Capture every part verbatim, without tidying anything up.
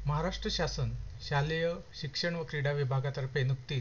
महाराष्ट्र शासन शालेय शिक्षण व क्रीडा विभागातर्फे नुकतीच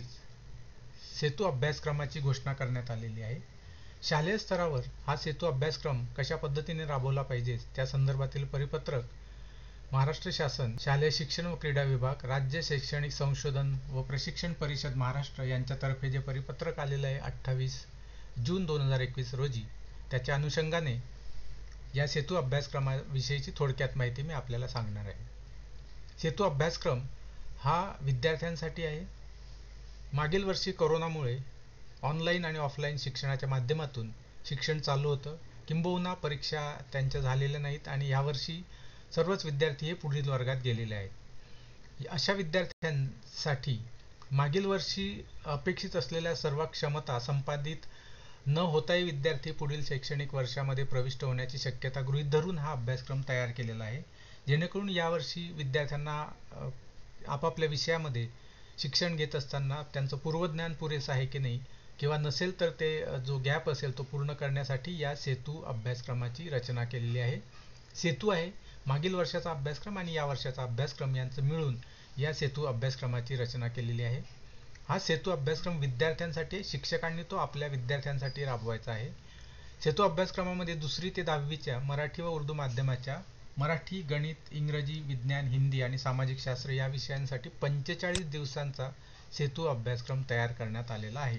सेतू अभ्यासक्रमाची घोषणा करण्यात आलेली आहे. शालेय स्तरावर हा सेतू अभ्यासक्रम कशा पद्धतीने राबवला पाहिजे त्या संदर्भातील परिपत्रक महाराष्ट्र शासन शालेय शिक्षण व क्रीडा विभाग, राज्य शैक्षणिक संशोधन व प्रशिक्षण परिषद महाराष्ट्र यांच्यातर्फे जे परिपत्रक आलेलं आहे अठ्ठावीस जून दोन हजार एकवीस रोजी, त्याच्या अनुषंगाने या सेतू अभ्यासक्रमाविषयीची थोडक्यात माहिती मी आपल्याला सांगणार आहे. सेतू अभ्यासक्रम हा विद्यार्थ्यांसाठी आहे. मागील वर्षी कोरोनामुळे ऑनलाईन आणि ऑफलाईन शिक्षणाच्या माध्यमातून शिक्षण चालू होतं, किंबहुना परीक्षा त्यांच्या झालेल्या नाहीत आणि यावर्षी सर्वच विद्यार्थी हे पुढील वर्गात गेलेले आहेत. अशा विद्यार्थ्यांसाठी मागील वर्षी अपेक्षित असलेल्या सर्व क्षमता संपादित न होताही विद्यार्थी पुढील शैक्षणिक वर्षामध्ये प्रविष्ट होण्याची शक्यता गृहीत धरून हा अभ्यासक्रम तयार केलेला आहे, जेणेकरून यावर्षी विद्यार्थ्यांना आपापल्या विषयामध्ये शिक्षण घेत असताना त्यांचं पूर्वज्ञान पुरेसं आहे की नाही किंवा नसेल तर ते जो गॅप असेल तो पूर्ण करण्यासाठी या सेतू अभ्यासक्रमाची रचना केलेली आहे. सेतू आहे मागील वर्षाचा अभ्यासक्रम आणि या वर्षाचा अभ्यासक्रम यांचं मिळून या सेतू अभ्यासक्रमाची रचना केलेली आहे. हा सेतू अभ्यासक्रम विद्यार्थ्यांसाठी, शिक्षकांनी तो आपल्या विद्यार्थ्यांसाठी राबवायचा आहे. सेतू अभ्यासक्रमामध्ये दुसरी ते दहावीच्या मराठी व उर्दू माध्यमाच्या मराठी, गणित, इंग्रजी, विज्ञान, हिंदी आणि सामाजिक शास्त्र या विषयांसाठी पंचेचाळीस दिवसांचा सेतू अभ्यासक्रम तयार करण्यात आलेला आहे.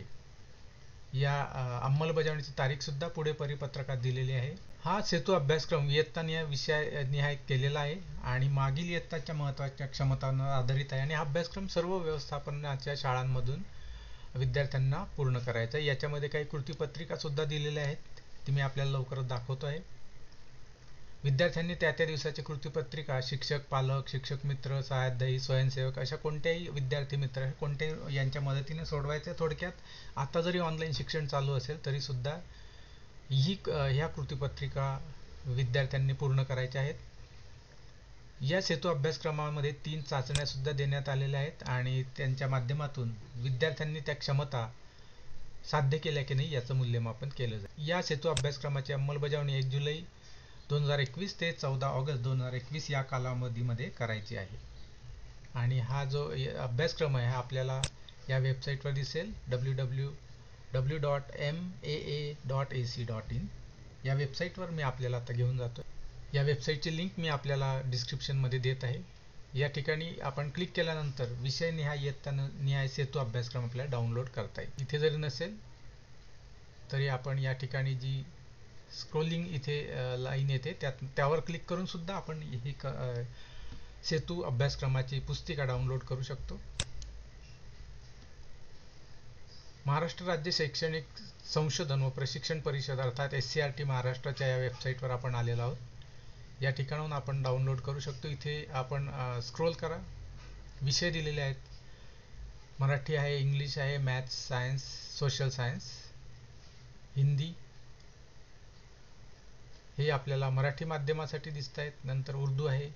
या अंमलबजावणीची तारीख सुद्धा पुढे परिपत्रकात दिलेली आहे. हा सेतू अभ्यासक्रम इयत्तानिहाय विषय निहाय केलेला आहे आणि मागील इयत्ताच्या महत्त्वाच्या क्षमतांवर आधारित आहे आणि हा अभ्यासक्रम सर्व व्यवस्थापनाच्या शाळांमधून विद्यार्थ्यांना पूर्ण करायचा आहे. याच्यामध्ये काही कृतीपत्रिका सुद्धा दिलेल्या आहेत, ती मी आपल्याला लवकरच दाखवतो आहे. विद्यार्थ्यांनी त्या त्या दिवसाची कृतीपत्रिका शिक्षक, पालक, शिक्षक मित्र, सहाध्यायी, स्वयंसेवक अशा कोणत्याही विद्यार्थी मित्र कोणत्याही यांच्या मदतीने सोडवायचे. थोडक्यात आता जरी ऑनलाईन शिक्षण चालू असेल तरी सुद्धा ही ह्या कृतीपत्रिका विद्यार्थ्यांनी पूर्ण करायच्या आहेत. या सेतू अभ्यासक्रमामध्ये तीन चाचण्या सुद्धा देण्यात आलेल्या आहेत आणि त्यांच्या माध्यमातून विद्यार्थ्यांनी त्या क्षमता साध्य केल्या की नाही याचं मूल्यमापन केलं जाईल. या सेतू अभ्यासक्रमाची अंमलबजावणी एक जुलै दोन हजार एकवीस ते चौदा ऑगस्ट दोन हजार एकवीस या कालावधीमध्ये करायची आहे आणि हा जो अभ्यासक्रम आहे हा आपल्याला या वेबसाईटवर दिसेल W W W dot M A A dot A C dot in. या वेबसाईटवर मी आपल्याला आता घेऊन जातो. या वेबसाईटची लिंक मी आपल्याला डिस्क्रिप्शनमध्ये देत आहे. या ठिकाणी आपण क्लिक केल्यानंतर विषय निहाय इयत्ता निहाय सेतू अभ्यासक्रम आपल्याला डाउनलोड करता येईल. इथे जरी नसेल तरी आपण या ठिकाणी जी स्क्रोलिंग इथे लाईन येते त्यात त्यावर क्लिक करून सुद्धा आपण ही सेतू अभ्यासक्रमाची पुस्तिका डाउनलोड करू शकतो. महाराष्ट्र राज्य शैक्षणिक संशोधन व प्रशिक्षण परिषद अर्थात एस सी आर टी महाराष्ट्राच्या या वेबसाईटवर आपण आलेलो आहोत. या ठिकाणाहून आपण डाउनलोड करू शकतो. इथे आपण स्क्रोल करा, विषय दिलेले आहेत. मराठी आहे, इंग्लिश आहे, maths, science, social science, Hindi हे आपल्याला मराठी माध्यमासाठी दिसत आहेत. नंतर उर्दू आहे.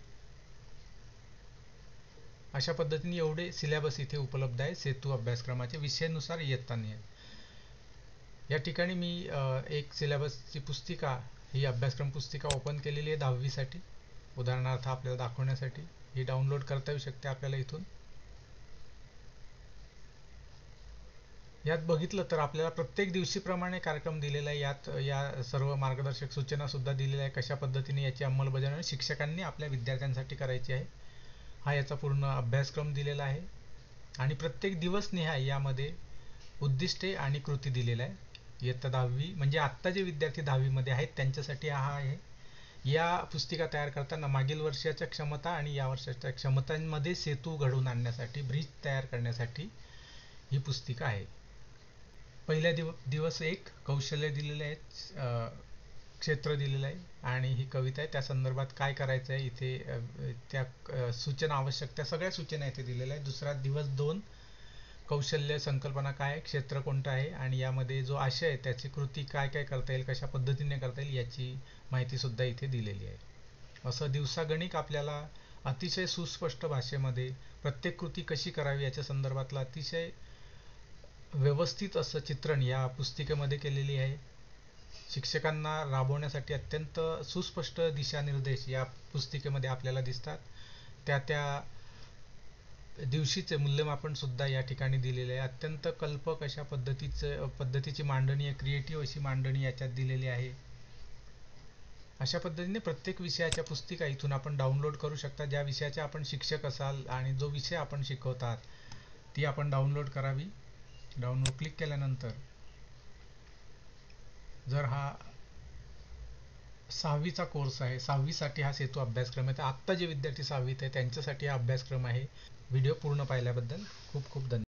अशा पद्धतीने एवढे सिलेबस इथे उपलब्ध आहे सेतू अभ्यासक्रमाचे विषयानुसार इयत्तानिहाय. या ठिकाणी मी एक सिलेबसची पुस्तिका ही अभ्यासक्रम पुस्तिका ओपन केलेली आहे दहावीसाठी, उदाहरणार्थ आपल्याला दाखवण्यासाठी. ही डाउनलोड करता येऊ शकते आपल्याला इथून. यात बघितलं तर आपल्याला प्रत्येक दिवशीप्रमाणे कार्यक्रम दिलेला आहे. यात या सर्व मार्गदर्शक सूचना सुद्धा दिलेल्या आहे कशा पद्धतीने याची अंमलबजावणी शिक्षकांनी आपल्या विद्यार्थ्यांसाठी करायची आहे. हा याचा पूर्ण अभ्यासक्रम दिलेला आहे आणि प्रत्येक दिवस निहाय यामध्ये उद्दिष्टे आणि कृती दिलेला आहे. इयत्ता दहावी म्हणजे आत्ता जे विद्यार्थी दहावीमध्ये आहेत त्यांच्यासाठी हा आहे. या पुस्तिका तयार करताना मागील वर्षाच्या क्षमता आणि या वर्षाच्या क्षमतांमध्ये सेतू घडवून आणण्यासाठी, ब्रिज तयार करण्यासाठी ही पुस्तिका आहे. पहिल्या दिव दिवस एक कौशल्य दिलेले आहेत, क्षेत्र दिलेलं आहे आणि ही कविता आहे. त्या संदर्भात काय करायचं आहे इथे त्या सूचना आवश्यक त्या सगळ्या सूचना इथे दिलेल्या आहेत. दुसरा दिवस दोन कौशल्य संकल्पना काय आहे, क्षेत्र कोणतं आहे आणि यामध्ये जो आशय आहे त्याची कृती काय काय करता येईल, कशा पद्धतीने करता येईल याची माहिती सुद्धा इथे दिलेली आहे. असं दिवसागणिक आपल्याला अतिशय सुस्पष्ट भाषेमध्ये प्रत्येक कृती कशी करावी याच्या संदर्भातलं अतिशय व्यवस्थित असं चित्रण या पुस्तिकेमध्ये केलेली आहे. शिक्षकांना राबवण्यासाठी अत्यंत सुस्पष्ट दिशानिर्देश या पुस्तिकेमध्ये आपल्याला दिसतात. त्या त्या दिवशीचे मूल्यमापन सुद्धा या ठिकाणी दिलेले आहे. अत्यंत कल्पक अशा पद्धतीचं पद्धतीची मांडणी आहे, क्रिएटिव्ह अशी मांडणी याच्यात दिलेली आहे. अशा पद्धतीने प्रत्येक विषयाच्या पुस्तिका इथून आपण डाउनलोड करू शकता. ज्या विषयाचे आपण शिक्षक असाल आणि जो विषय आपण शिकवतात ती आपण डाउनलोड करावी. डाउनलोड क्लिक केल्यानंतर जर हा सहावीचा कोर्स आहे, सहावीसाठी हा सेतू अभ्यासक्रम आहे, तर आत्ता जे विद्यार्थी सहावीत आहे त्यांच्यासाठी हा अभ्यासक्रम आहे. व्हिडिओ पूर्ण पाहिल्याबद्दल खूप खूप धन्यवाद.